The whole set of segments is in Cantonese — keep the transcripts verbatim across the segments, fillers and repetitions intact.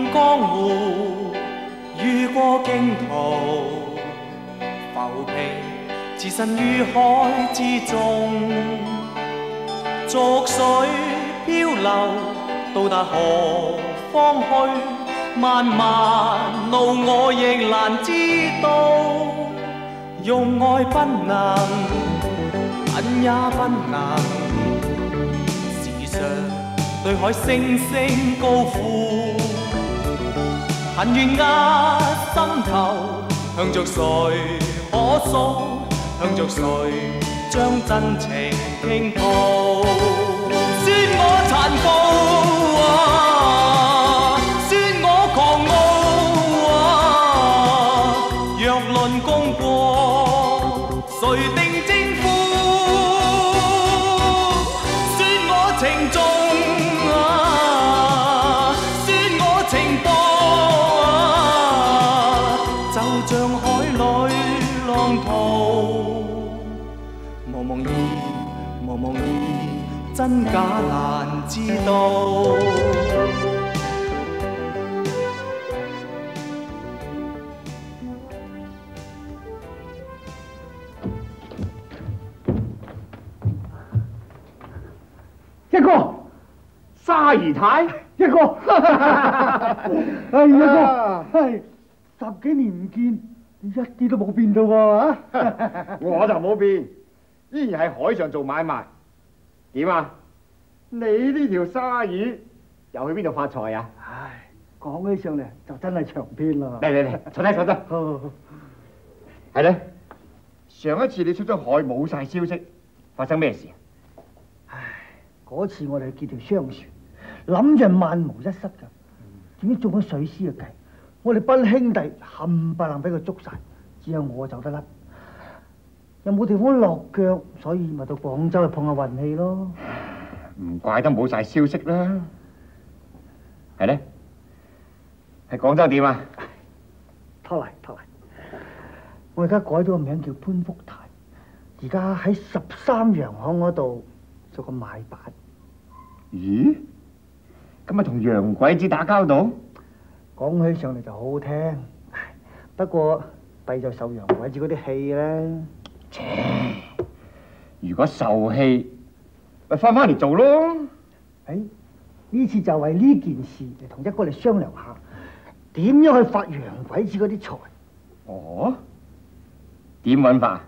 江湖，遇過驚濤，浮萍置身於海之中，逐水漂流，到達何方去？漫漫路我亦難知道，用愛不能，恨也不能，時常對海聲聲高呼，恨怨壓心頭，向着誰可訴？向着誰將真情傾吐？說我殘暴啊，說我狂傲啊，若論功過，誰定征夫？說我情重啊，說我情薄啊，就像海裏浪濤。茫茫然，茫茫然，真假難知道。 一哥，沙姨太，一哥，哎一哥，係十幾年唔見，你一啲都冇變到喎我就冇變，依然喺海上做買賣。點啊？你呢條鯊魚又去邊度發財啊？ 唉，講起上嚟就真係長篇啦。 嚟嚟嚟，坐低坐低。 好好好。 係咧，上一次你出咗海冇晒消息，發生咩事啊？ 唉，嗰次我哋去結條商船，諗住萬無一失㗎，點知中咗水師嘅計，我哋班兄弟冚唪唥俾佢捉晒，只有我走得甩。又冇地方落腳，所以咪到廣州去碰下運氣咯。 唔怪得冇晒消息啦。係咧，喺廣州點啊？ 拖嚟拖嚟，我而家改咗個名叫潘福泰，而家喺十三洋行嗰度做個買辦。 咦？咁咪同洋鬼子打交道？ 講起上嚟就好好聽，不過弊就受洋鬼子嗰啲氣啦。 切！如果受氣，咪翻返嚟做咯。 誒，呢次就為呢件事嚟同一哥嚟商量下，點樣去發洋鬼子嗰啲財。 哦？點揾法？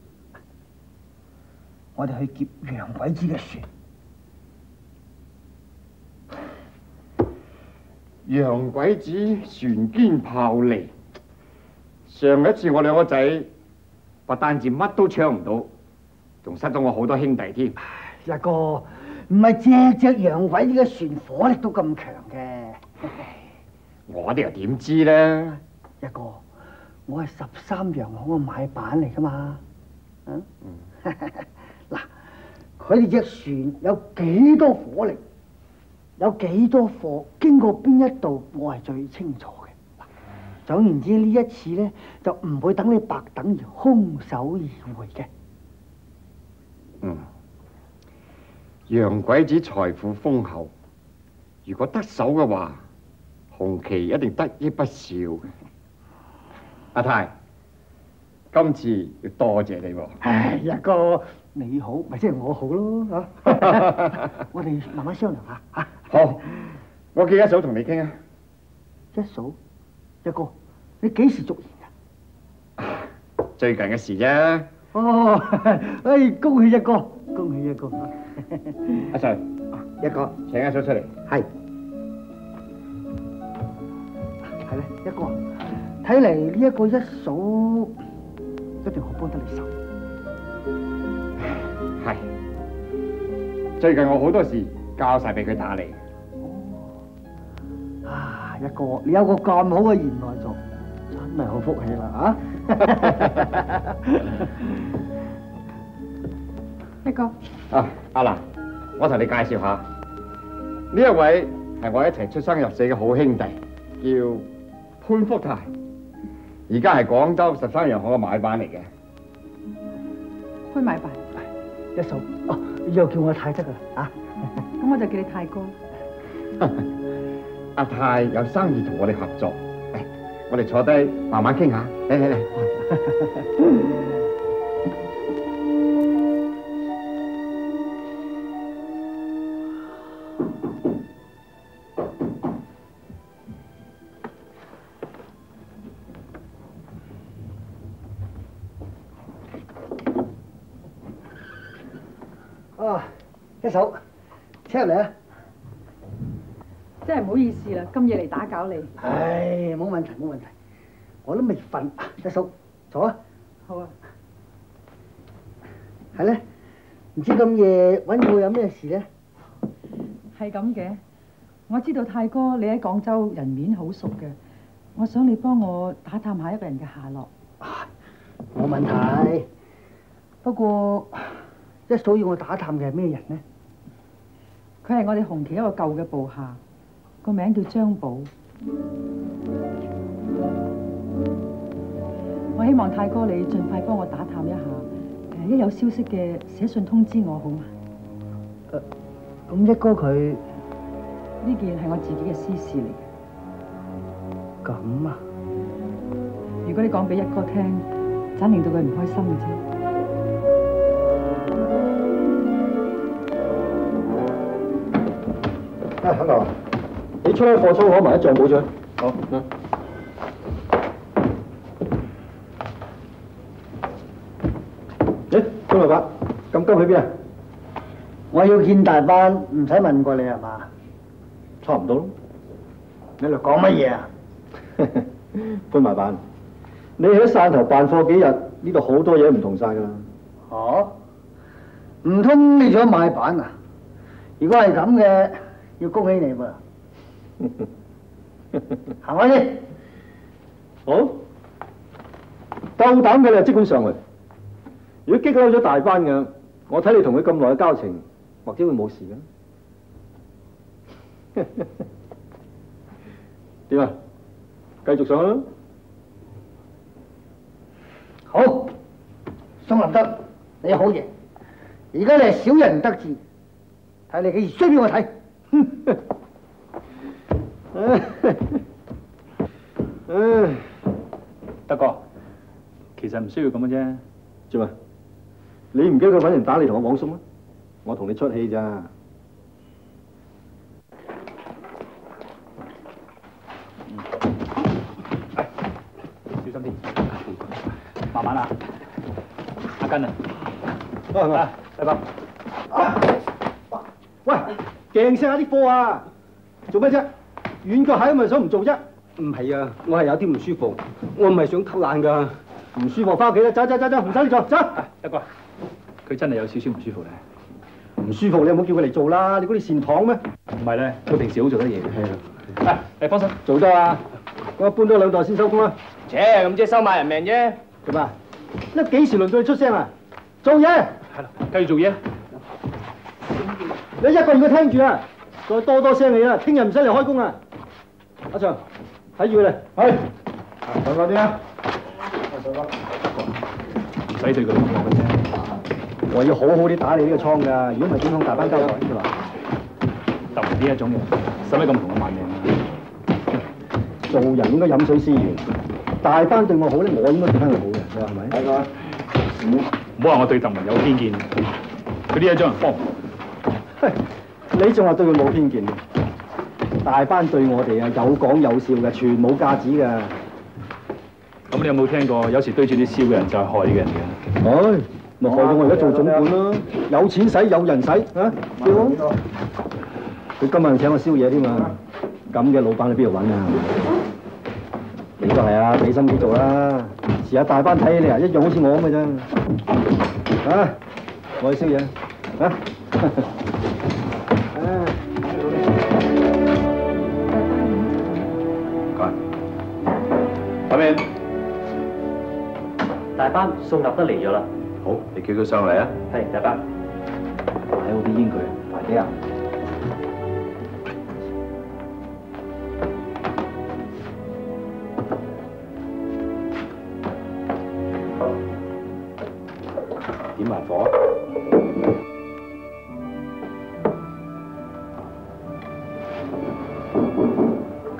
我哋去劫洋鬼子嘅船。 洋鬼子船堅炮利，上一次我兩個仔不單止乜都搶唔到，仲失咗我好多兄弟添。 一哥，唔係隻隻洋鬼子嘅船火力都咁強嘅。 我哋又點知咧？ 一哥，我係十三洋行嘅買辦嚟噶嘛。嗯。嗱，佢哋隻船有幾多火力？有幾多貨經過邊一度，我係最清楚嘅。總言之，呢一次呢，就唔會等你白等而空手而回嘅。 嗯，洋鬼子財富豐厚，如果得手嘅話，紅旗一定得益不少嘅。阿太，今次要多謝你喎。 唉，一哥你好，咪即係我好咯嚇。我哋慢慢商量下嚇。 好，我叫一嫂同你傾啊。 一嫂，一哥，你幾時續言啊？ 最近嘅事啫。 哦，哎，恭喜一哥，恭喜一哥。 阿 Sir， 一哥請一嫂出嚟。 係，係咧，一哥，睇嚟呢一個一嫂一定好幫得你手。 係，最近我好多事交晒俾佢打理。 啊，一哥，你有個咁好嘅賢內助，真係好福氣啦啊！ 一哥， 啊，阿蘭，我同你介紹下，呢一位係我一齊出生入死嘅好兄弟，叫潘福泰，而家係廣州十三洋行嘅買辦嚟嘅。 潘買辦， 一嫂，哦，又叫我太得噶啦啊！ 咁我就叫你太哥。 阿泰有生意同我哋合作，嚟，我哋坐低慢慢傾下。嚟嚟嚟。 哦，一手，車入嚟啊！ 真係唔好意思啦，咁夜嚟打攪你。 唉，冇問題冇問題，我都未瞓。一手，坐啊！ 好啊。 係咧，唔知咁夜揾我有咩事咧？ 係咁嘅，我知道泰哥你喺廣州人面好熟嘅，我想你幫我打探下一個人嘅下落。 冇問題，不過一手要我打探嘅係咩人呢？ 佢係我哋紅旗一個舊嘅部下，個名叫張寶。我希望泰哥你盡快幫我打探一下，誒一有消息嘅寫信通知我好嗎？ 咁一哥佢呢件係我自己嘅私事嚟嘅。 咁啊？ 如果你講俾一哥聽，盞令到佢唔開心嘅啫。 啊，肯哥，你出去貨倉攞埋一帳簿出嚟。好。嗯。誒，張老闆，咁急去邊啊？ 我要見大班，唔使問過你係嘛？ 差唔多咯。 你嚟講乜嘢啊？ 潘麻辦，你喺汕頭辦貨幾日，呢度好多嘢唔同晒㗎啦。 哦，唔通你想買板啊？如果係咁嘅，要恭喜你喎！行開先。 好，夠膽嘅你就即管上去。如果激嬲咗大班嘅，我睇你同佢咁耐嘅交情，或者會冇事嘅。點啊？繼續上去啦！ 好，宋林德，你好嘢！而家你係小人得志，睇你幾時衰俾我睇！ 唉， 德哥，其實唔需要咁嘅啫。 做乜？你唔驚佢揾人打你同我網送咩？我同你出氣咋？ 小心啲，慢慢啊，阿根啊， 啊， 大哥， 喂，鏡聲下啲貨啊！做咩啫？軟腳蟹咪想唔做啫？ 唔係啊，我係有啲唔舒服，我唔係想偷懶㗎。 唔舒服翻屋企啦，走走走走，唔使你做，走。 德哥，佢真係有少少唔舒服咧。 唔舒服你有冇叫佢嚟做啦？你估你善堂咩？ 唔係咧，佢平時好做得嘢嘅。係啦，嚟幫手做得啊！我搬多兩袋先收工啦。 切，咁即係收買人命啫。 做咩？呢幾時輪到你出聲啊？做嘢。 係啦，繼續做嘢。 你一個要佢聽住啊！再多多聲你啦，聽日唔使嚟開工啊！阿祥，睇住佢嚟。係。上嗰啲啊！ 唔使對佢咁惡嘅啫。 我要好好啲打理呢個倉㗎，如果唔係點向大班交代啫嘛？ 特別呢一種嘢，使乜咁同我賣命啊？ 做人應該飲水思源，大班對我好咧，我應該對翻佢好嘅，你話係咪？係㗎。 唔好話我對鄧文有偏見，佢呢一張人幫唔到。 你仲話對佢冇偏見？大班對我哋啊有講有笑嘅，全冇架子㗎。 咁你有冇聽過？有時對住你笑嘅人就係害你嘅人嘅。 唉，咪害到我而家做總管咯，有錢使有人使啊！佢今日請我宵夜添嘛，咁嘅老闆你邊度揾啊？你都係啊，俾心機做啦。時下大班睇起你啊，一樣好似我咁嘅啫。啊，我去宵夜啊！ 唔該。咁樣。 大班送入得嚟咗啦。 好，你叫佢上嚟啊。 係，大班。 擺好啲煙佢，快啲啊！ 點埋火。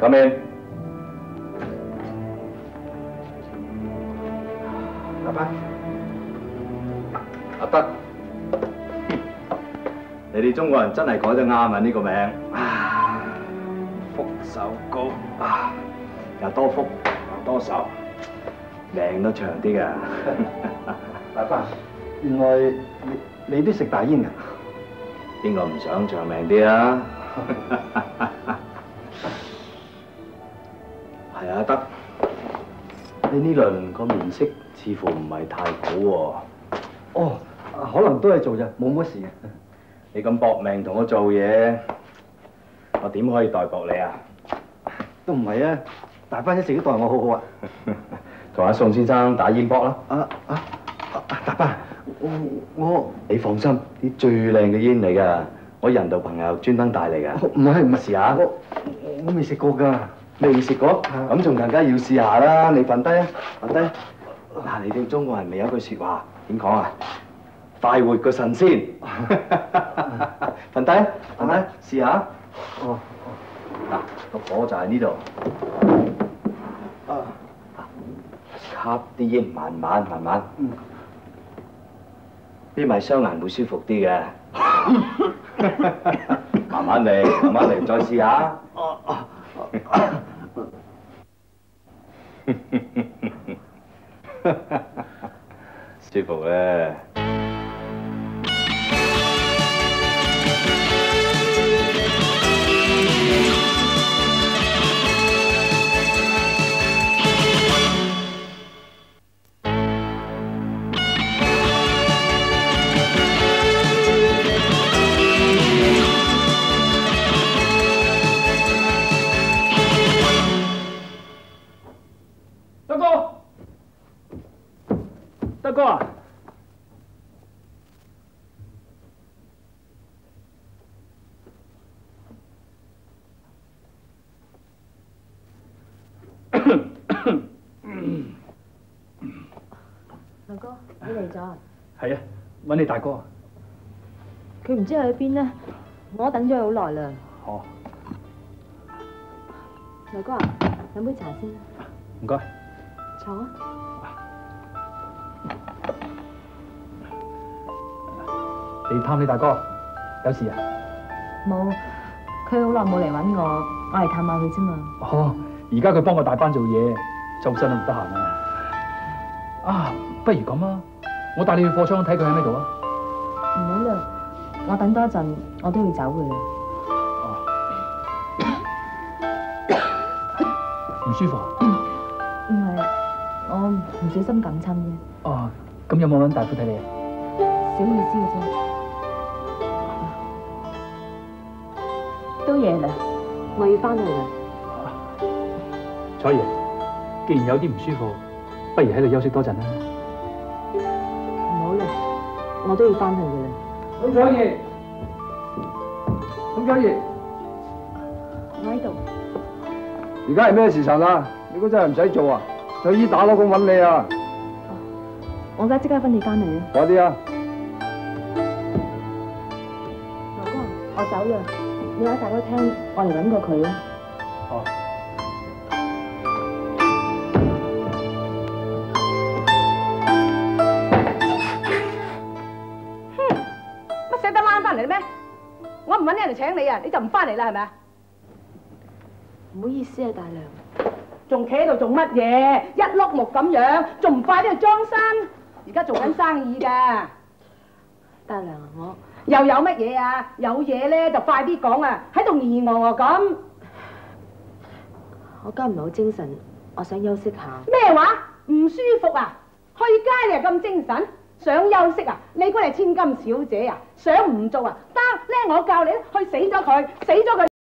Come in。阿伯，阿德，你哋中國人真係改得啱啊！呢個名啊，福壽高啊，又多福又多壽，命都長啲㗎。阿伯，原來你你都食大煙㗎？邊個唔想長命啲啊？係啊，德，你呢輪個面色似乎唔係太好喎。哦，可能都係做啫，冇乜事嘅。你咁搏命同我做嘢，我點可以代薄你啊？都唔係啊，大班一直都待我好好啊。同阿宋先生打煙波啦。啊啊啊！大班，我我你放心，啲最靚嘅煙嚟㗎，我人道朋友專登帶嚟㗎。唔係唔係，試下。我我未食過㗎。未食過？咁仲更加要試下啦！你瞓低啊，瞓低。嗱，你哋中國人咪有句説話點講啊？快活個神仙。瞓低，瞓低，試下。哦。嗱，個火就喺呢度。啊。吸啲煙，慢慢慢慢。嗯。邊埋雙眼會舒服啲嘅。慢慢嚟，慢慢嚟，再試下。哦哦。舒服咧。 德哥，德哥啊！ 劉哥，你嚟咗啊？ 係啊，揾你大哥。 佢唔知去邊呢，我等咗佢好耐啦。 哦。 劉哥啊，飲杯茶先。 唔該。 坐啊。 你探你大哥，有事啊？ 冇，佢好耐冇嚟揾我，我嚟探下佢啫嘛。 哦，而家佢幫我大班做嘢，周身都唔得閒啊。啊，不如咁啊，我帶你去貨倉睇佢喺咩度啊？ 唔好啦，我等多陣，我都要走嘅啦。 唔舒服啊？ 唔係，我唔小心感親啫。 哦，咁有冇揾大夫睇你啊？ 小意思嘅啫。都夜啦，我要翻去啦。 彩爺，既然有啲唔舒服，不如喺度休息多陣啦。 唔好啦，我都要翻去嘅啦。 咁彩爺，咁彩爺， 我喺度。 而家係咩時辰啊？你估真係唔使做啊？就醫打攞工揾你啊！ 我而家即刻分你翻嚟啊！ 快啲啊！ 劉哥，我走啦，你話大哥聽，我嚟揾過佢啊。 哦。 哼，乜捨得攬翻嚟咩？我唔揾人嚟請你啊，你就唔翻嚟啦，係咪啊？ 唔好意思啊，大娘。 仲企喺度做乜嘢？一碌木咁樣，仲唔快啲去裝身？而家做緊生意㗎。 大娘，我又有乜嘢啊？有嘢咧就快啲講啊！喺度疑我我咁。 我今日唔係好精神，我想休息下。 咩話？唔舒服啊？去街你又咁精神，想休息啊？你估係千金小姐啊？想唔做啊？得咧，我教你去死咗佢，死咗佢。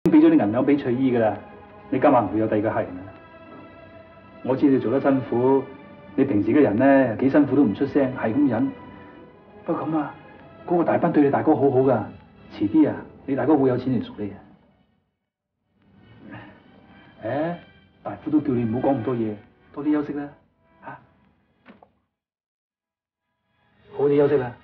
俾咗啲銀兩俾翠姨噶啦，你今晚唔會有第二個客人啦。我知你做得辛苦，你平時嘅人咧幾辛苦都唔出聲，係咁忍。不過咁啊，嗰個大班對你大哥好好噶，遲啲啊，你大哥會有錢嚟贖你啊。誒，大夫都叫你唔好講咁多嘢，多啲休息啦，嚇。好啲休息啦。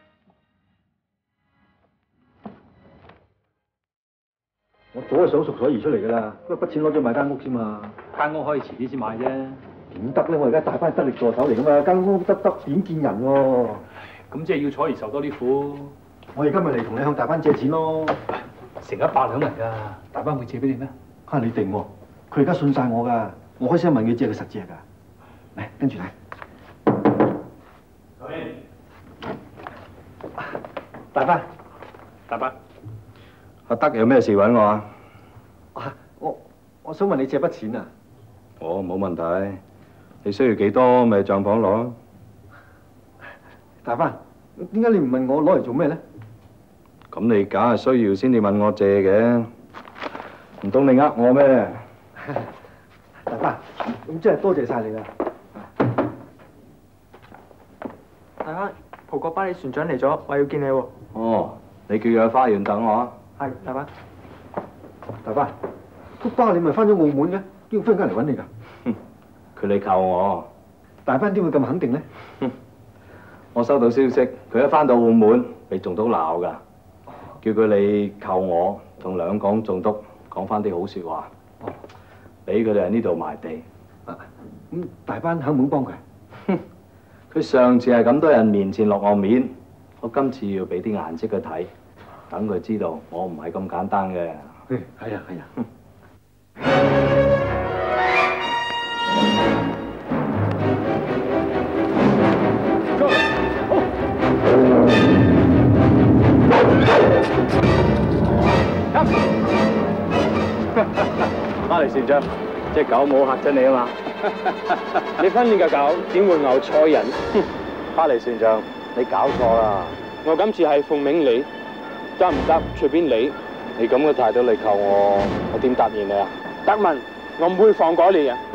我早就想贖所兒出嚟㗎啦，不過筆錢攞咗買間屋先嘛。 間屋可以遲啲先買啫。 點得咧？我而家大班得力助手嚟㗎嘛，間屋得得點見人喎？ 咁即係要楚兒受多啲苦。 我而家咪嚟同你向大班借錢咯。 成一百兩嚟㗎，大班會借俾你咩？ 嚇你定喎！佢而家信晒我㗎，我開聲問佢借，佢實借㗎。嚟，跟住嚟。大班， 大班。 阿德有咩事揾我啊？啊，我我想問你借筆錢啊。 哦，冇問題。你需要幾多咪帳房攞。 大班，點解你唔問我攞嚟做咩咧？ 咁你梗係需要先至問我借嘅，唔通你呃我咩？ 大班，咁真係多謝晒你啦。 大班，葡國巴黎船長嚟咗，話要見你喎。 哦，你叫佢去花園等我啊。 係，大班。 大班，福巴你咪翻咗澳門嘅，點解忽然間嚟揾你㗎？ 佢嚟求我。 大班點會咁肯定咧？ 我收到消息，佢一翻到澳門，被總督鬧㗎，叫佢嚟求我，同兩港總督講翻啲好説話，俾佢哋喺呢度賣地。 咁大班肯唔肯幫佢？ 佢上次係咁多人面前落我面，我今次要俾啲顏色佢睇，等佢知道我唔係咁簡單嘅。 係啊係啊。 巴黎船長，隻狗冇嚇親你啊嘛？ 你訓練嘅狗點會咬錯人？ 巴黎船長，你搞錯啦！ 我今次係奉命你，得唔得隨便你。 你咁嘅態度嚟求我，我點答應你啊？ 德文，我唔會放過你啊！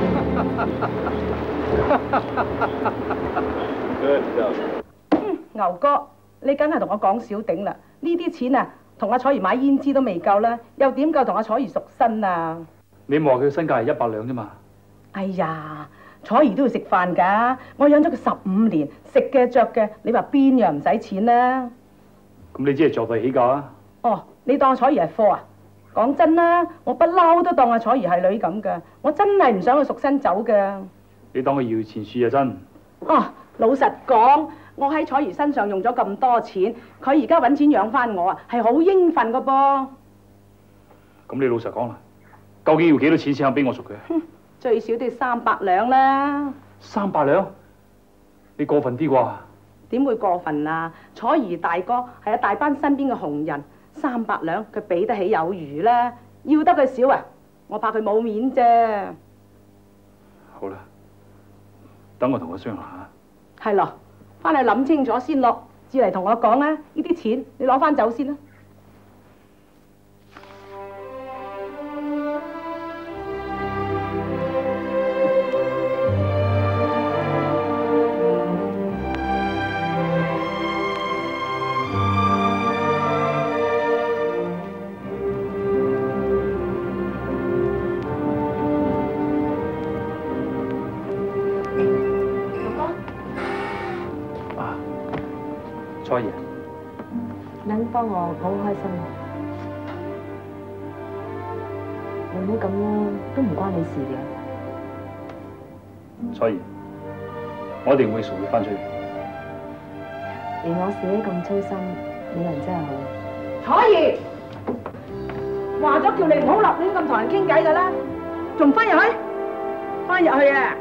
嗯，牛哥，你梗係同我講少頂啦！呢啲錢啊，同阿楚兒買胭脂都未夠啦，又點夠同阿楚兒贖身啊？ 你望佢身價係一百兩啫嘛？ 哎呀，楚兒都要食飯㗎，我養咗佢十五年，食嘅着嘅，你話邊樣唔使錢啦？ 咁你只係作對起價啊？ 哦，你當阿楚兒係貨啊？講真啦，我不嬲都當阿楚兒係女咁㗎，我真係唔想佢贖身走㗎。 你當佢搖錢樹就真。 哦，老實講，我喺楚兒身上用咗咁多錢，佢而家揾錢養翻我啊，係好應份㗎噃。 咁你老實講啦，究竟要幾多錢先肯俾我贖佢？ 哼，最少都要三百兩啦。 三百兩？你過分啲啩？ 點會過分啊？楚兒大哥係阿大班身邊嘅紅人，三百兩佢俾得起有餘啦。要得佢少啊，我怕佢冇面啫。 好啦，等我同佢商量下。 係咯，翻去諗清楚先咯，至嚟同我講啊！呢啲錢你攞翻走先啦。 楚兒， 能幫我，我好開心。你唔好咁啦，都唔關你事嘅。 楚兒，我一定會贖你翻出去。 連我自己咁操心，你人真係好。 楚兒，話咗叫你唔好立亂咁同人傾偈噶啦，仲翻入去？翻入去啊！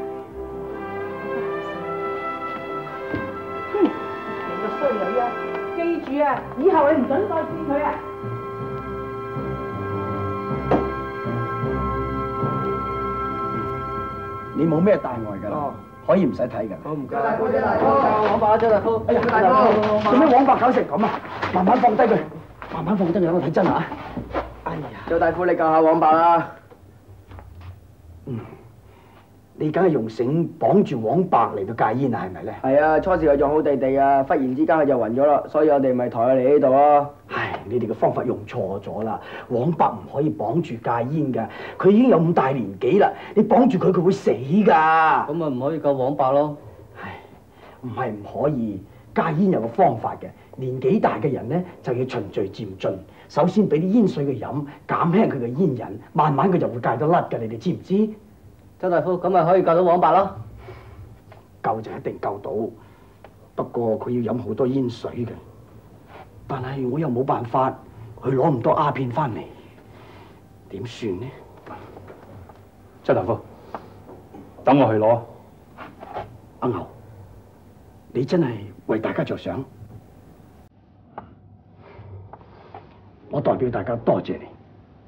衰女啊！記住啊，以後你唔准再見佢啊！ 你冇咩大礙㗎啦，可以唔使睇㗎。 好唔該。 大哥，大哥，黃伯真係好。哎呀，大哥，做咩黃伯搞成咁啊？慢慢放低佢，慢慢放低佢，等我睇真啊！哎哎呀， 周大夫，你救下黃伯啦！ 嗯，你梗係用繩綁住黃伯嚟到戒煙啊？係咪咧？ 係啊，初時佢仲好地地啊，忽然之間佢就暈咗啦，所以我哋咪抬佢嚟呢度咯。 唉，你哋嘅方法用錯咗啦！黃伯唔可以綁住戒煙㗎，佢已經有咁大年紀啦，你綁住佢佢會死㗎。 咁咪唔可以救黃伯咯？ 唉，唔係唔可以，戒煙有個方法嘅。年紀大嘅人咧就要循序漸進，首先俾啲煙水佢飲，減輕佢嘅煙癮，慢慢佢就會戒得甩㗎。你哋知唔知？ 周大夫，咁咪可以救到黃伯咯？ 救就一定救到，不過佢要飲好多煙水嘅。但係我又冇辦法，佢攞唔多鴉片翻嚟，點算呢？ 周大夫，等我去攞。 阿牛，你真係為大家着想，我代表大家多謝你。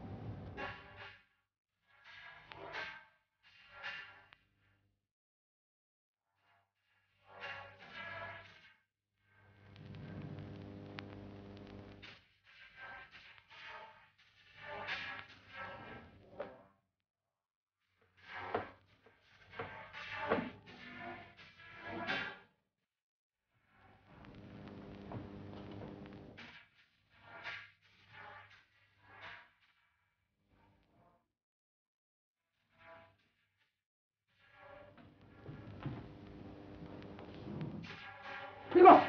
邊個？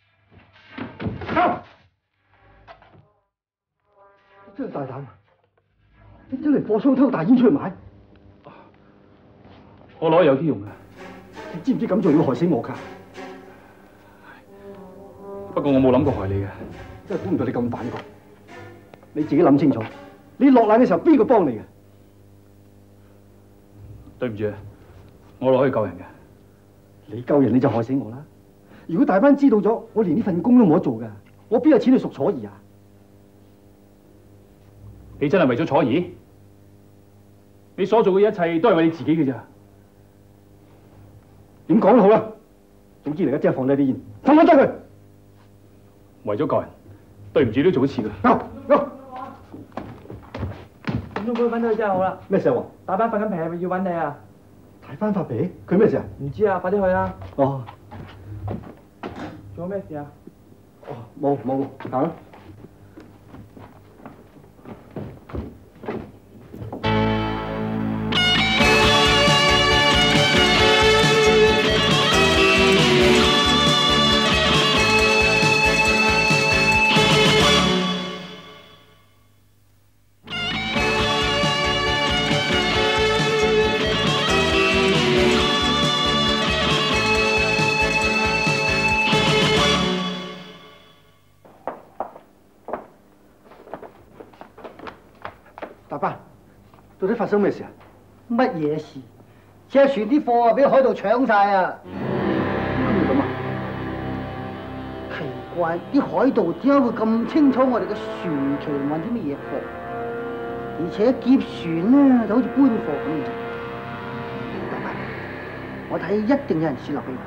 靠！你真係大膽，你真係貨倉偷大煙出去賣？ 我攞有啲用嘅。 你知唔知咁做要害死我㗎？ 不過我冇諗過害你嘅。 真係估唔到你咁反抗。你自己諗清楚，你落難嘅時候邊個幫你嘅？ 對唔住，我攞去救人嘅。 你救人你就害死我啦！如果大班知道咗，我連呢份工都冇得做㗎，我邊有錢去贖楚兒啊？ 你真係為咗楚兒？你所做嘅一切都係為你自己嘅咋？ 點講都好啦，總之你而家真係放低啲煙，放翻低佢。 為咗救人，對唔住都做一次㗎。 夠夠。 咁都揾到佢真係好啦。 咩事啊？ 大班瞓緊皮，要揾你啊！ 大班發脾，佢咩事啊？ 唔知啊，快啲去啦！ 哦。 做咩事啊？ 哦，冇冇，行啦。大班，到底發生咩事啊？ 乜嘢事？隻船啲貨啊，俾海盜搶晒啊！ 點解會咁啊？ 奇怪，啲海盜點解會咁清楚我哋嘅船期運啲乜嘢貨？而且劫船咧就好似搬貨咁樣。大班，我睇一定有人泄漏俾我。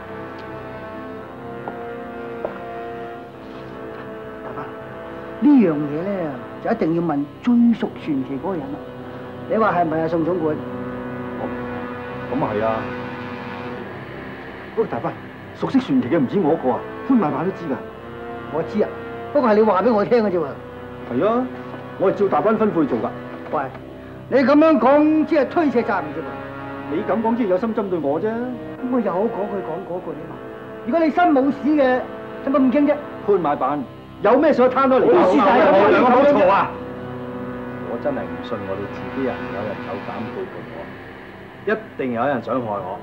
大班，呢樣嘢咧就一定要問最熟傳奇嗰個人啦。你話係咪啊，宋總管？ 咁啊係啊！ 喂，大班，熟悉傳奇嘅唔止我一個啊，潘馬馬都知㗎。 我知啊，不過係你話俾我聽嘅啫喎。 係啊，我係照大班吩咐去做㗎。 喂，你咁樣講，即係推卸責任啫喎。 你咁講，即係有心針對我啫。 咁我有嗰句講嗰句啊嘛。如果你心冇屎嘅，使乜咁傾啫？ 潘馬板，有咩事攤開嚟？ 好事大家兩個冇嘈啊！ 我真係唔信我哋自己人有人有膽背叛我，一定有人想害我。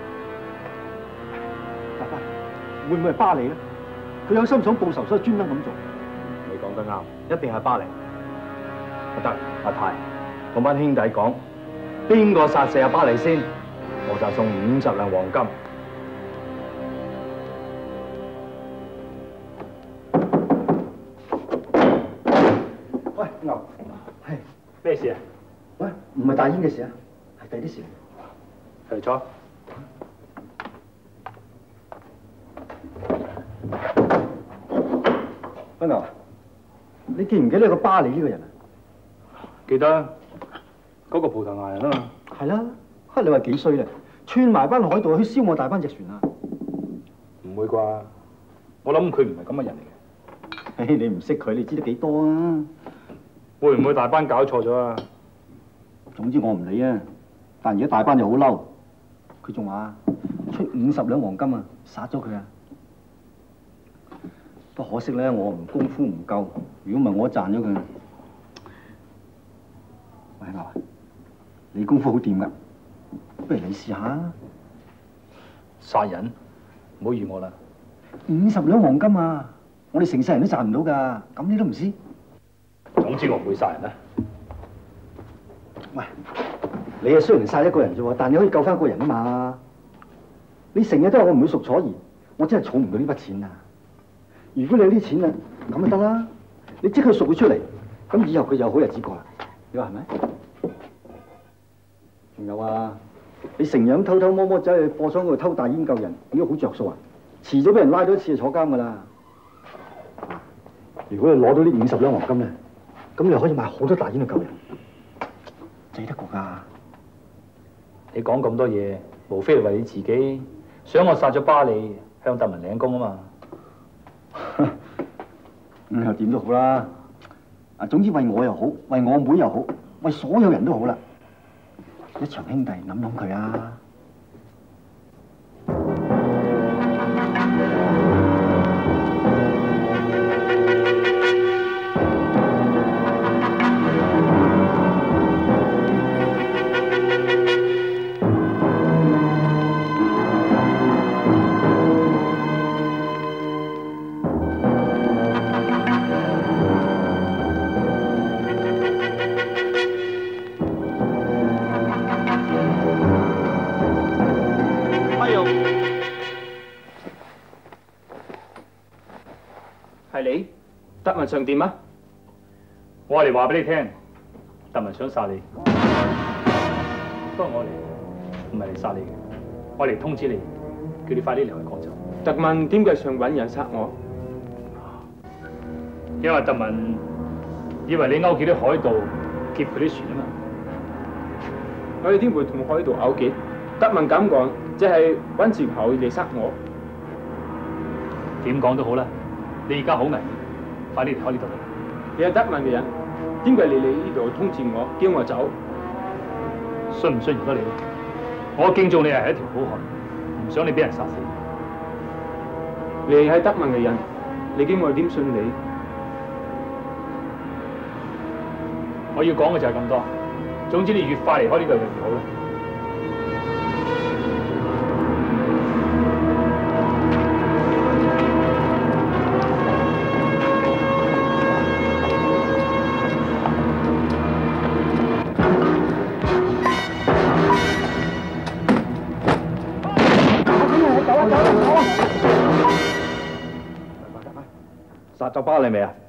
大班，會唔會係巴黎咧？佢有心想報仇，所以專登咁做。 你講得啱，一定係巴黎。阿德、阿泰，同班兄弟講，邊個殺死阿巴黎先，我就送五十兩黃金。 喂，牛，係咩事啊？ 喂，唔係大煙嘅事啊，係第啲事。 嚟坐。 喂，牛，你記唔記得有個巴黎呢個人啊？ 記得嗰個葡萄牙人啊嘛。 係啦，你話幾衰咧？串埋班海盜去燒我大班隻船啊！ 唔會啩？我諗佢唔係咁嘅人嚟嘅。你唔識佢，你知得幾多啊？ 會唔會大班搞錯咗啊？ 總之我唔理啊！但而家大班就好嬲，佢仲話出五十兩黃金啊，殺咗佢啊！不過可惜咧，我唔功夫唔夠，如果唔係我賺咗佢。喂，牛啊，你功夫好掂㗎，不如你試下啊！ 殺人，唔好預我啦！ 五十兩黃金啊！我哋成世人都賺唔到㗎，咁你都唔知？ 總之我唔會殺人啦。 喂，你啊雖然殺一個人啫喎，但你可以救翻個人啊嘛！你成日都話我唔會贖楚兒，我真係儲唔到呢筆錢啊！如果你有啲錢啊，咁就得啦，你即刻贖佢出嚟，咁以後佢就有好日子過啦。你話係咪？仲有啊，你成日偷偷摸摸走去貨倉嗰度偷大煙救人，應該好着數啊！遲早俾人拉咗一次就坐監㗎啦。如果你攞到呢五十兩黃金咧，咁你可以買好多大煙去救人，制得過㗎。 你講咁多嘢，無非係為你自己，想我殺咗巴利向特文領功啊嘛。 咁又點都好啦。啊，總之為我又好，為我妹又好，為所有人都好啦。一場兄弟，諗諗佢啊！ 德文想點啊？ 我嚟話俾你聽，特文想殺你。不過我嚟唔係嚟殺你嘅，我嚟通知你，叫你快啲離開廣州。 特文點解想揾人殺我？ 因為特文以為你勾結啲海盜劫佢啲船啊嘛。 我哋點會同海盜勾結？德文咁講，即係揾藉口嚟殺我。 點講都好啦，你而家好危險。快啲離開呢度！ 你係德文嘅人，點解你嚟呢度通知我，叫我走？ 信唔信由得你。我敬重你係一條好漢，唔想你俾人殺死。 你係德文嘅人，你叫我點信你？ 我要講嘅就係咁多。總之你越快離開呢度就越好啦。 殺咗巴利未啊？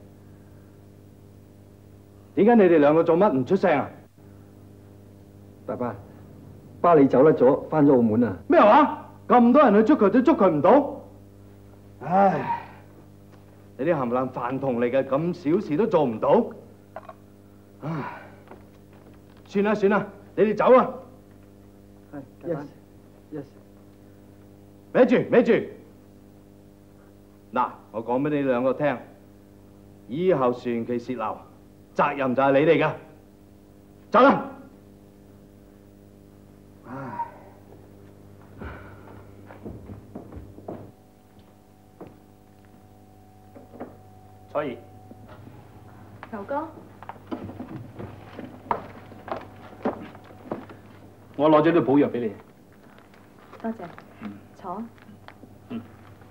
點解你哋兩個做乜唔出聲啊？ 爸爸，巴利走甩咗，翻咗澳門啊！ 咩話？咁多人去捉佢都捉佢唔到？唉，你啲冚唪唥飯桶嚟嘅，咁小事都做唔到。唉，算啦算啦，你哋走啊！ 係 ，yes yes。 咪住咪住！嗱，我講俾你兩個聽，以後船期泄漏，責任就係你哋嘅。走啦！唉， 楚兒， 牛哥， 我攞咗啲補藥俾你。 多謝。坐。 嗯。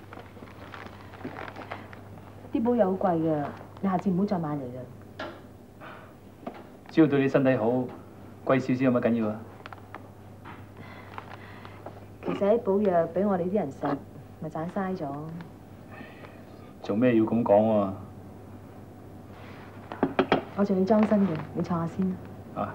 啲補藥好貴嘅，你下次唔好再買嚟啦。 只要對你身體好，貴少少有乜緊要啊？ 其實啲補藥俾我哋啲人食，咪盞嘥咗。 做咩要咁講喎？ 我仲要裝身嘅，你坐下先啦。 啊。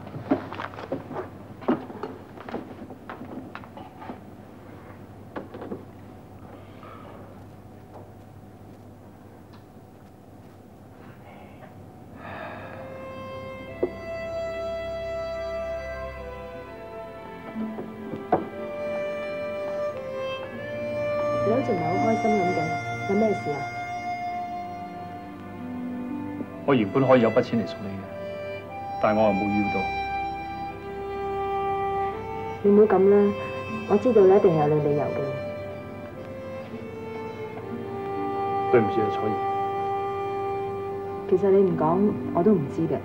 似唔係好開心咁嘅，有咩事啊？ 我原本可以有筆錢嚟贖你嘅，但係我又冇要到。 你唔好咁啦，我知道你一定有你理由嘅。 對唔住啊，楚兒。 其實你唔講，我都唔知嘅。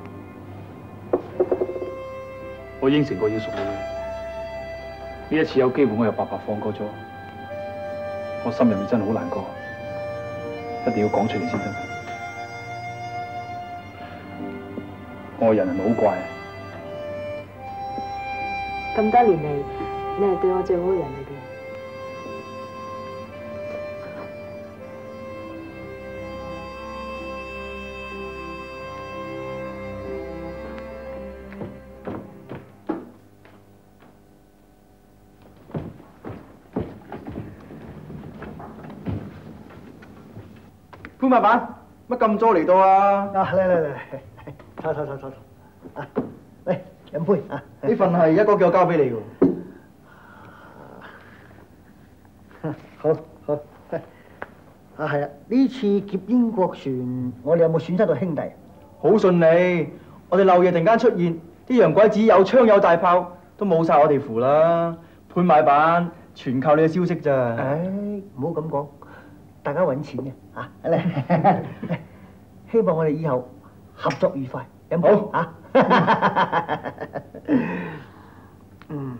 我應承過要贖你嘅，呢一次有機會我又白白放過咗，我心入面真係好難過，一定要講出嚟先得。我個人係咪好怪啊？ 咁多年嚟，你係對我最好嘅人嚟嘅。 潘馬板，乜咁早嚟到啊？ 啊，嚟嚟嚟嚟，坐坐坐坐坐，啊，嚟飲杯啊！ 呢份係一哥叫我交俾你嘅。 好好，啊係啊！呢次劫英國船，我哋有冇損失到兄弟？ 好順利，我哋漏夜突然間出現，啲洋鬼子有槍有大炮，都冇晒我哋符啦。潘馬板，全靠你嘅消息咋？ 唉，唔好咁講。大家揾錢嘅嚇，嚟，希望我哋以後合作愉快，飲杯嚇。嗯，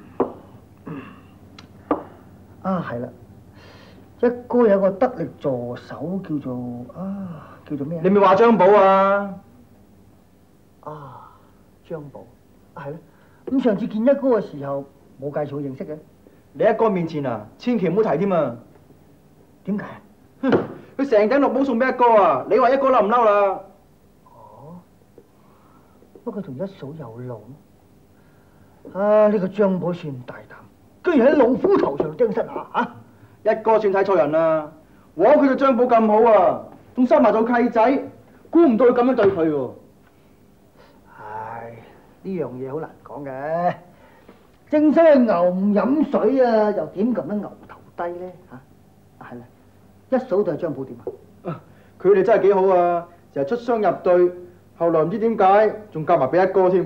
啊係啦，一哥有個得力助手叫做啊，叫做咩啊？ 你咪話張寶啊？ 啊，張寶，啊係咯。咁上次見一哥嘅時候冇介紹認識嘅。 你一哥面前啊，千祈唔好提添啊！ 點解？ 哼！佢成頂綠帽送俾一哥啊！你話一哥嬲唔嬲啦？ 哦，不過同一嫂有路。啊！呢個張寶算大膽，居然喺老夫頭上釘失牙啊！ 一哥算睇錯人啦！枉佢對張寶咁好啊，仲收埋做契仔，估唔到佢咁樣對佢喎。 唉，呢樣嘢好難講嘅。正所謂牛唔飲水啊，又點撳得牛頭低咧？嚇，係啦。一嫂對張寶點啊？ 佢哋真係幾好啊！成日出雙入對，後來唔知點解仲夾埋俾一哥添。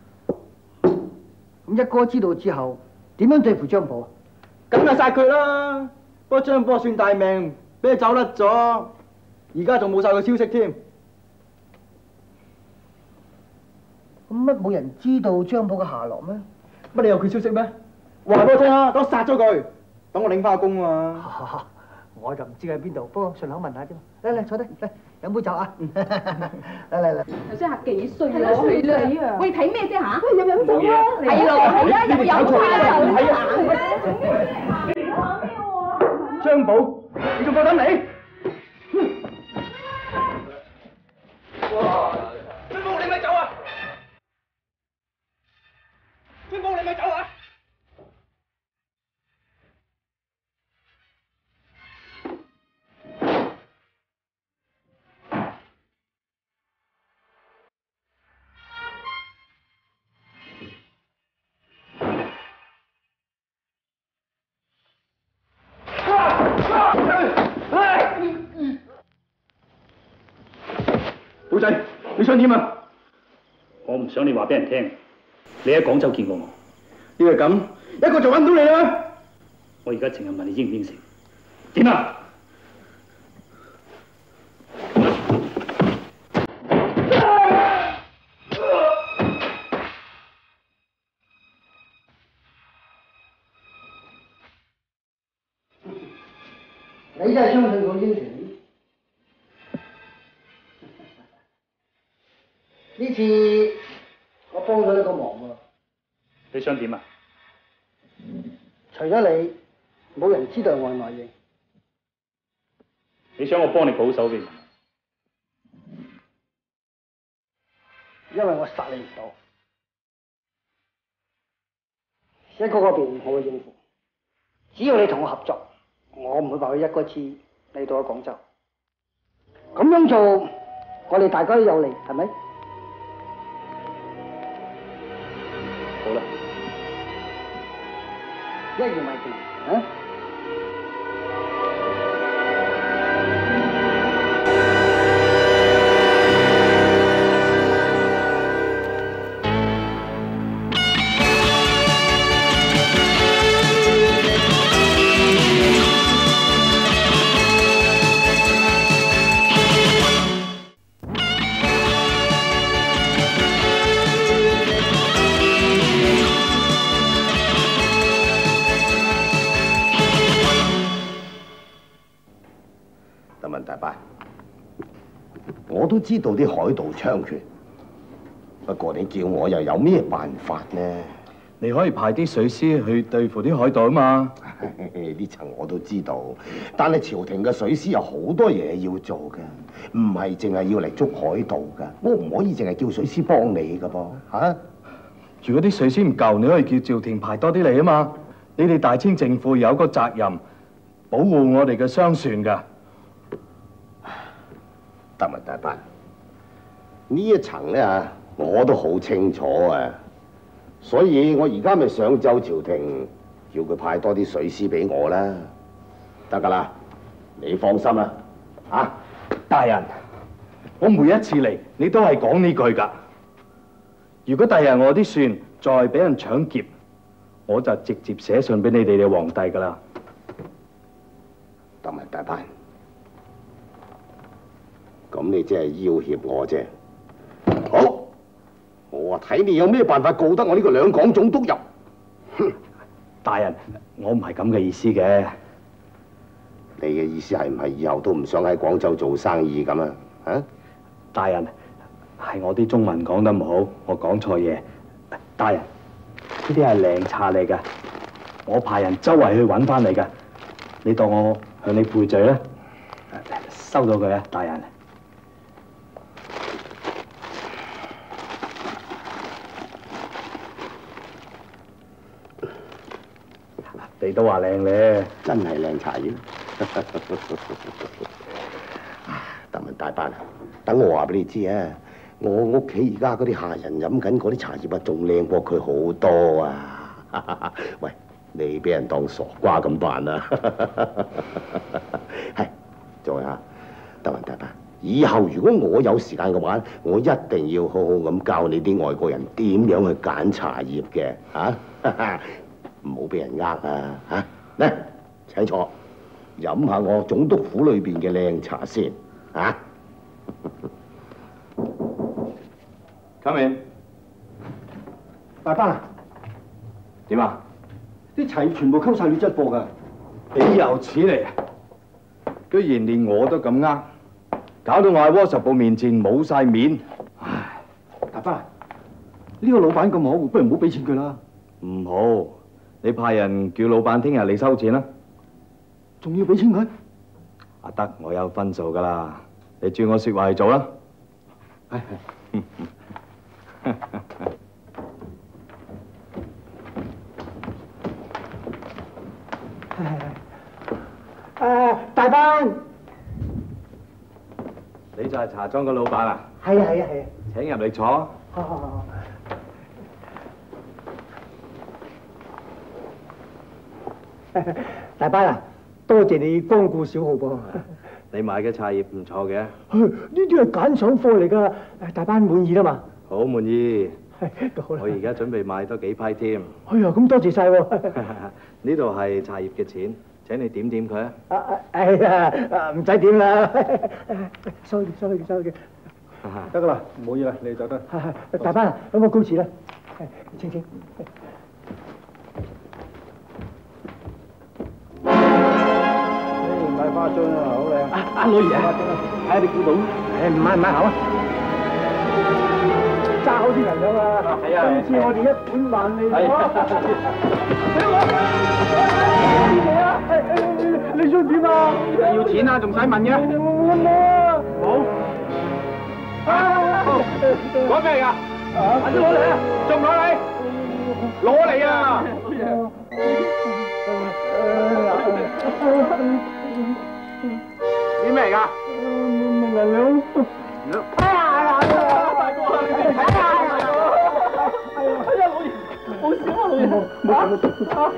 咁一哥知道之後，點樣對付張寶啊？ 梗係殺佢啦！不過張寶算大命，俾佢走甩咗，而家仲冇晒佢消息添。 咁乜冇人知道張寶嘅下落咩？ 乜你有佢消息咩？話俾我聽啊！等我殺咗佢，等我領翻工啊嘛。 我就唔知佢喺邊度，不過順口問下啫嘛。嚟嚟坐低，嚟飲杯酒啊！嚟嚟嚟。 頭先嚇幾歲啊？ 係啦，係啦。 喂，睇咩啫嚇？ 喂，飲飲酒啊！ 係咯，係啊，又有杯啦，又係啊！張寶，你仲夠膽嚟？哇！張寶，你咪走啊！張寶，你咪走啊！寶仔，你想點啊？ 我唔想你話俾人聽，你喺廣州見過我。 呢個咁，一個就揾唔到你啦。 我而家淨係問你應唔應承？點啊？ 你真係相信我應承你？呢次我幫咗你個忙喎。 你想點啊？ 除咗你，冇人知道我係外應。 你想我幫你保守秘密？ 因為我殺你唔到。一哥嗰邊我會應付，只要你同我合作，我唔會話俾一哥知你到咗廣州。咁樣做，我哋大家都有利，係咪？ 好啦， 一言為定，啊！ 我都知道啲海盜猖獗，不過你叫我又有咩辦法呢？ 你可以派啲水師去對付啲海盜啊嘛。 呢層我都知道，但係朝廷嘅水師有好多嘢要做嘅，唔係淨係要嚟捉海盜㗎。我唔可以淨係叫水師幫你㗎噃嚇。 如果啲水師唔夠，你可以叫趙廷派多啲嚟啊嘛。你哋大清政府有個責任保護我哋嘅商船㗎。 德文大班，呢一層咧我都好清楚啊，所以我而家咪上奏朝廷，叫佢派多啲水師俾我啦，得㗎啦，你放心啦，啊， 大人，我每一次嚟，你都係講呢句㗎。如果第日我啲船再俾人搶劫，我就直接寫信俾你哋嘅皇帝㗎啦。 德文大班。咁你即係要挾我啫。好，我話睇你有咩辦法告得我呢個兩港總督入。哼， 大人，我唔係咁嘅意思嘅。 你嘅意思係唔係以後都唔想喺廣州做生意咁啊？啊？ 大人，係我啲中文講得唔好，我講錯嘢。大人，呢啲係靚茶嚟㗎，我派人周圍去揾翻嚟㗎。你當我向你賠罪啦，收咗佢啊，大人。你都話靚咧， 真係靚茶葉。德文大班啊，等我話俾你知啊，我屋企而家嗰啲客人飲緊嗰啲茶葉啊，仲靚過佢好多啊！喂，你俾人當傻瓜咁辦啊？係，再啊，德文大班，以後如果我有時間嘅話，我一定要好好咁教你啲外國人點樣去揀茶葉嘅，啊！唔好俾人呃啊！嚇，嚟請坐，飲下我總督府裏邊嘅靚茶先嚇。 Come in， 大班啊， 點啊？ 啲茶葉全部溝晒劣質貨㗎， 豈有此理啊！居然連我都咁呃，搞到我喺窩十部面前冇晒面。唉， 大班，呢個老闆咁好，不如唔好俾錢佢啦。 唔好。你派人叫老闆聽日嚟收錢啦， 仲要俾錢佢？ 阿德，我有分數噶啦，你照我説話去做啦。係誒，大班， 你就係茶莊嘅老闆啊？ 係啊係啊係啊！ 請入嚟坐。 好好好。大班啊，多謝你光顧小號噃。 你買嘅茶葉唔錯嘅。 呢啲係揀賞貨嚟㗎，大班滿意啦嘛。 好滿意。 好啦。 我而家準備買多幾批添。 哎呀，咁多謝晒喎。 呢度係茶葉嘅錢，請你點點佢啊。 啊哎呀，唔使點啦。收收收嘅。 得㗎啦，唔好意啦，你走得。 大班啊，咁我告辭啦。請請。 買花樽啊，好靚！ 阿阿女兒啊，睇下你估到？誒，唔買唔買好啊！揸好啲朋友啊！係啊！今次我哋一本萬利咗。俾我！俾你啊！你想點啊？ 要錢啊，仲使問嘅？ 我冇啊！ 冇。啊！攞咩嚟㗎？快啲攞嚟啊！仲攞嚟？攞嚟啊！啲咩嚟㗎？ 銀兩。哎呀！大哥啊！你睇下！哎呀！哎呀，老爺，冇事啊，老爺。冇冇冇。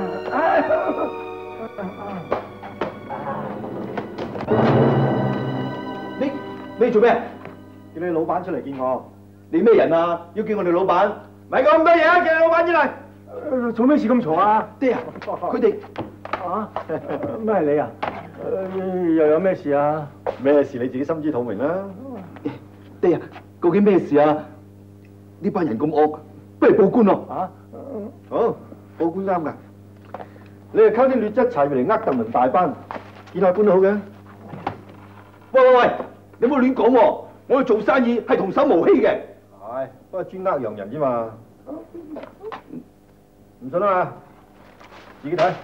你你做咩？叫你老闆出嚟見我。你咩人啊？要見我哋老闆？咪講咁多嘢啊！叫你老闆出嚟。 做咩事咁嘈啊？ 爹啊！佢哋啊？咩係你啊？又有咩事啊？ 咩事你自己心知肚明啦。爹啊，究竟咩事啊？呢班人咁惡，不如報官咯。啊？好，報官啱㗎。你係溝啲劣質茶葉嚟呃鄧文大班，見下官都好嘅。喂喂喂， 你唔好亂講喎！我哋做生意係童叟無欺嘅。 係，不過專呃洋人啫嘛。唔信啊嘛，自己睇。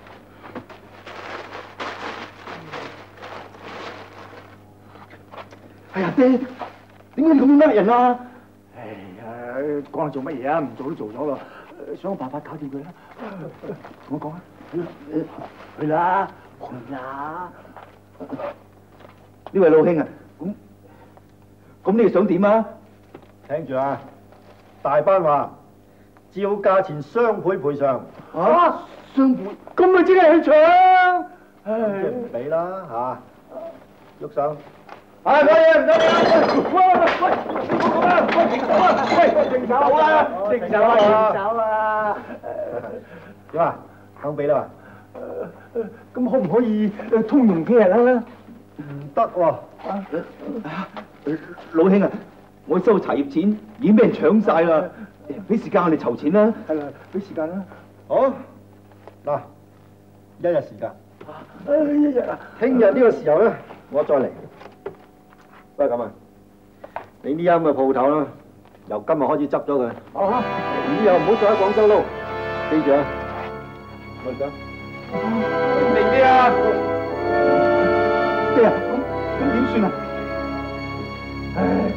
哎呀，爹，點解你咁樣呃人啊？ 哎呀，講嚟做乜嘢啊？唔做都做咗咯，想個辦法搞掂佢啦。同我講啊！去啦，去啦！ 呢位老兄啊，咁咁你哋想點啊？ 聽住啊，大班話照價錢雙倍賠償。 啊，雙倍，咁咪即係去搶？ 唉，唔俾啦嚇，喐手！ 啊，可以，唔得嘅。喂喂，你講講啊！喂，停手啊！喂，停手啊！停手啊！停手啊！ 點啊？肯俾啦？ 咁可唔可以通融幾日啊？ 唔得喎！ 老兄啊，我收茶葉錢已經俾人搶晒啦，俾時間我哋籌錢啦。 係啦，俾時間啦。 好，嗱，一日時間。 一日啊！ 聽日呢個時候咧，我再嚟。不過咁啊，你呢間咁嘅鋪頭啦，由今日開始執咗佢。 啊！ 以後唔好再喺廣州撈，記住啊！我講， 明啲啊！爹啊，咁咁點算啊？ 唉，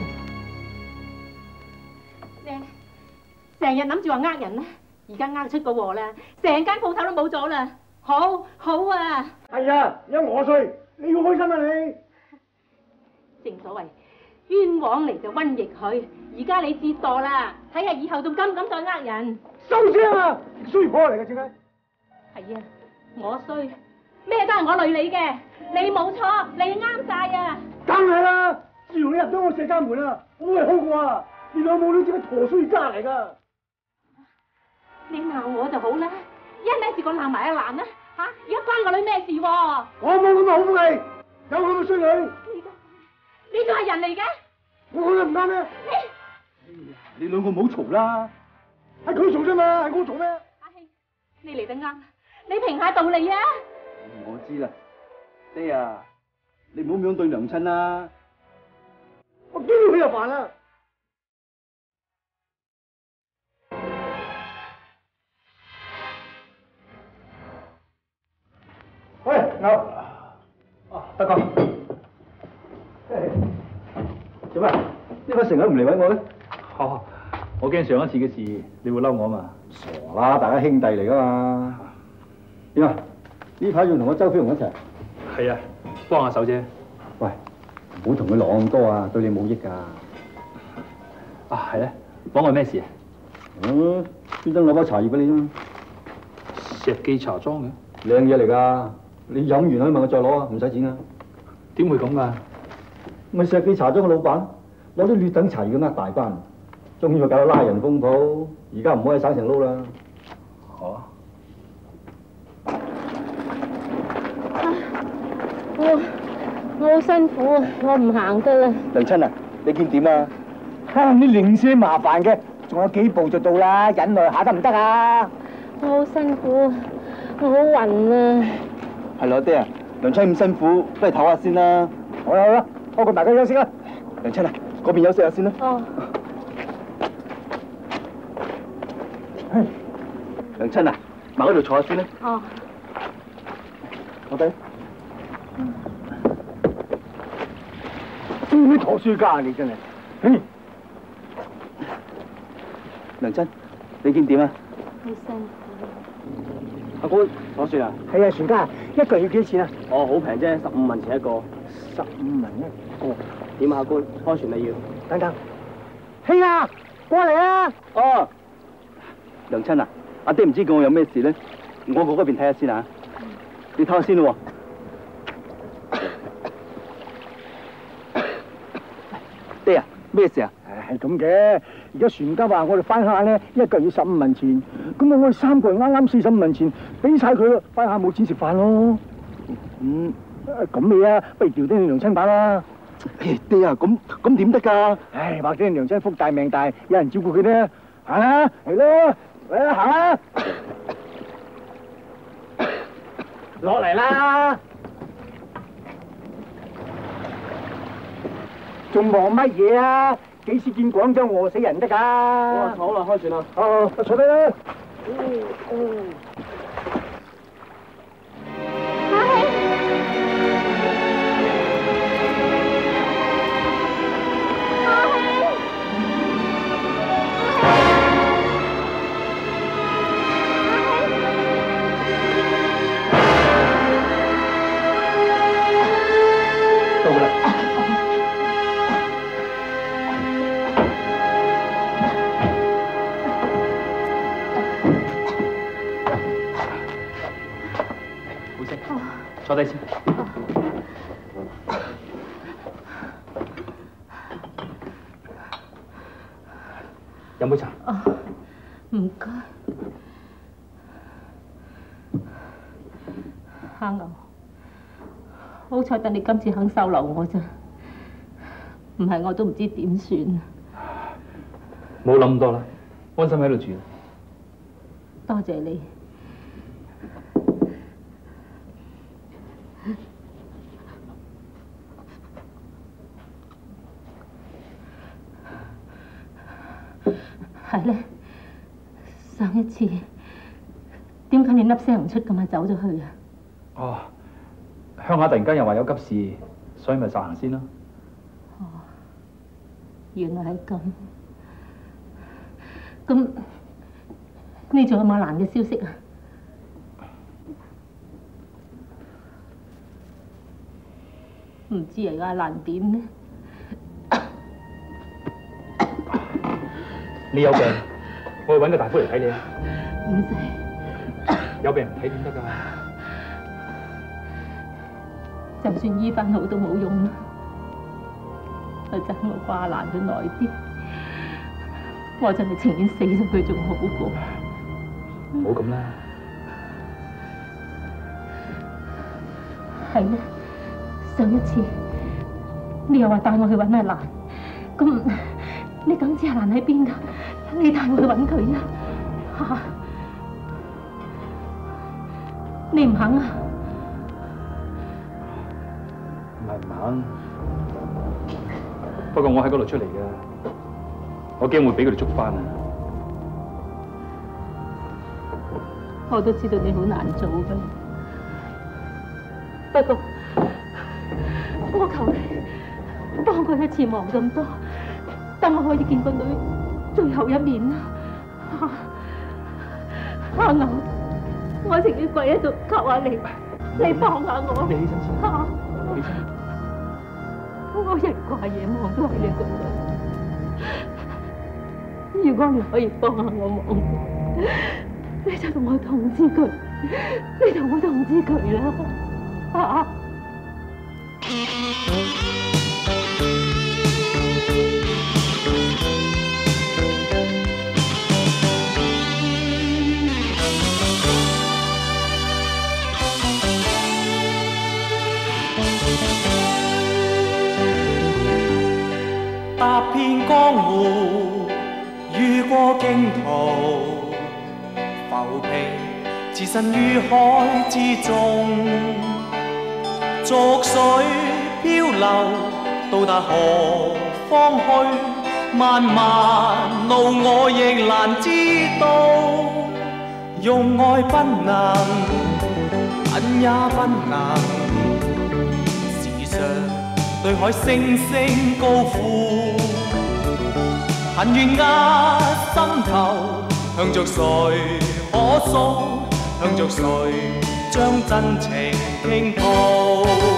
爹，成日諗住話呃人啦，而家呃出個禍啦，成間鋪頭都冇咗啦。好，好啊！ 係啊，有我衰，你要開心啊你！ 正所謂冤枉嚟就瘟疫去，而家你折墮啦，睇下以後仲敢唔敢再呃人？ 收聲啊！衰婆嚟嘅點解？ 係啊，我衰，咩都係我累你嘅，你冇錯，你啱晒啊！ 梗係啦，自從你入咗我社家門啦，我係好過啊！你老母都只係陀衰家嚟噶。 你鬧我就好啦，一咩事個鬧埋阿蘭啦嚇，而家關我女咩事喎？ 我冇咁嘅好氣，有咁嘅衰女。 你仲係人嚟嘅？ 我講得唔啱咩？ 你兩個唔好嘈啦， 係佢嘈啫嘛，係我嘈咩？ 阿兄，你嚟得啱，你評下道理啊！ 我知啦，爹啊，你唔好咁樣對娘親啦。 我見到佢就煩啦。喂，牛。 啊，德哥。做咩？呢位成日唔嚟揾我咧？ 哦，我驚上一次嘅事你會嬲我嘛？ 傻啦，大家兄弟嚟噶嘛。點啊？呢排要同我周飛鴻一齊？ 係啊，幫下手啫。 喂，唔好同佢攞咁多啊，對你冇益噶。 啊，係咧，幫我咩事啊？ 嗯，專登攞包茶葉俾你啫嘛。 石記茶莊嘅， 靚嘢嚟㗎。你飲完可以問我再攞啊，唔使錢啊。 點會咁㗎？ 咪石記茶莊嘅老闆攞啲劣等茶葉咁呃大班，終於搞到拉人風暴，而家唔可以省城撈啦。 哦。 我我好辛苦啊，我唔行得啦。 娘親啊，你見點啊？ 啊，你零舍麻煩嘅，仲有幾步就到啦，忍耐下得唔得啊？ 我好辛苦，我好暈啊！ 係咯，爹啊，娘親咁辛苦，不如唞下先啦。 好啦好啦，我同大家休息啦。 娘親啊，嗰邊休息下先啦。 哦。 娘親啊，埋嗰度坐下先啦。 哦。 坐低。 啲陀衰家你真係，嘿！ 娘親，你見點啊？ 好辛苦。 阿官，坐船啊？ 係啊，船家，一個人要幾錢啊？ 哦，好平啫，十五文錢一個。 十五文一個。 點啊，阿官？開船你要？ 等等。兄啊，過嚟啊！ 哦。娘親啊，阿爹唔知叫我有咩事咧，我過嗰邊睇下先啊。你睇下先咯。爹啊，咩事啊？ 係咁嘅，而家船家話我哋翻下咧，一個人要十五文錢，咁啊我哋三個人啱啱四十五文錢，俾晒佢咯，翻下冇錢食飯咯。 嗯， 咁你啊，不如調低你娘親把啦。 爹啊，咁咁點得㗎？ 唉，或者你娘親福大命大，有人照顧佢咧，行啦，係咯，嚟啦，行啦，落嚟啦。 仲忙乜嘢啊？幾時見廣州餓死人得㗎？ 好啦，好啦，開船啦。 哦，坐低啦。 嗯嗯。 坐低先。飲杯茶。 哦，唔該。阿牛，好彩等你今次肯收留我啫，唔係我都唔知點算。 冇諗咁多啦，安心喺度住。 多謝你。係咧，上一次點解你粒聲唔出咁啊走咗去啊？ 哦，鄉下突然間又話有急事，所以咪散行先咯。 哦，原來係咁。咁你仲有冇蘭嘅消息啊？唔知而家阿蘭點呢？ 你有病，我去揾個大夫嚟睇你啊！ 唔使， 有病唔睇點得㗎？ 就算醫翻好都冇用啦，就爭我掛蘭佢耐啲，我真係情願死咗佢仲好過。 唔好咁啦。 係咧，上一次你又話帶我去揾阿蘭，咁你梗知阿蘭喺邊㗎？你帶我去揾佢啊！嚇，你唔肯啊？ 唔係唔肯，不過我喺嗰度出嚟嘅，我驚會俾佢哋捉翻啊！ 我都知道你好難做㗎，不過我求你幫佢一次忙咁多，等我可以見個女最後一面啦！阿牛，我情願跪喺度求下你，你幫下我。 你起身先。 嚇！ 起身。 我日掛夜望都係你個女，如果你可以幫下我忙，你就同我通知佢，你同我通知佢啦。嚇！ 踏遍江湖，遇過驚濤，浮萍置身於海之中，逐水漂流，到達何方去？漫漫路我亦難知道，用愛不能，忍也不能，時常對海聲聲高呼，恨怨壓心頭，向着誰可訴？向着誰將真情傾吐？